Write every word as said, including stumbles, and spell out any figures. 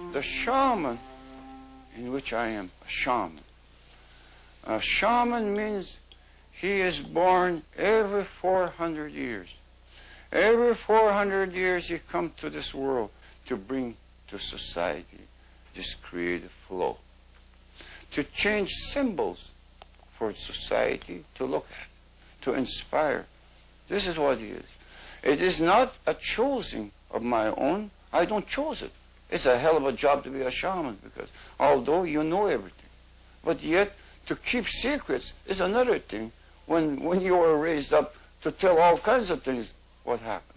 the shaman, in which I am a shaman. A shaman means he is born every four hundred years. Every four hundred years he comes to this world to bring to society this creative flow, to change symbols for society to look at, to inspire. This is what he is. It is not a choosing of my own. I don't choose it. It's a hell of a job to be a shaman, because although you know everything, but yet to keep secrets is another thing. When, when you are raised up to tell all kinds of things, what happens?